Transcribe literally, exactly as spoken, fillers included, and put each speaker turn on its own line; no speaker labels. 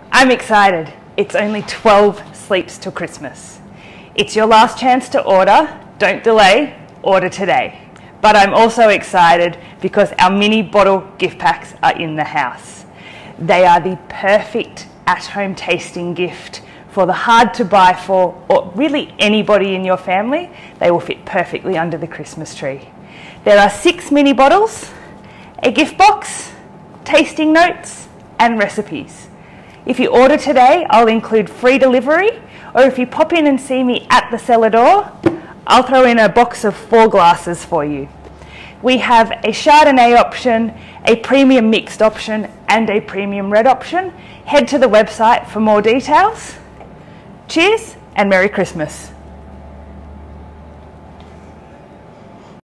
I'm excited. It's only twelve sleeps till Christmas. It's your last chance to order. Don't delay, order today. But I'm also excited because our mini bottle gift packs are in the house. They are the perfect at-home tasting gift for the hard to buy for, or really anybody in your family. They will fit perfectly under the Christmas tree. There are six mini bottles, a gift box, tasting notes, and recipes. If you order today, I'll include free delivery, or if you pop in and see me at the cellar door, I'll throw in a box of four glasses for you. We have a Chardonnay option, a premium mixed option, and a premium red option. Head to the website for more details. Cheers and Merry Christmas.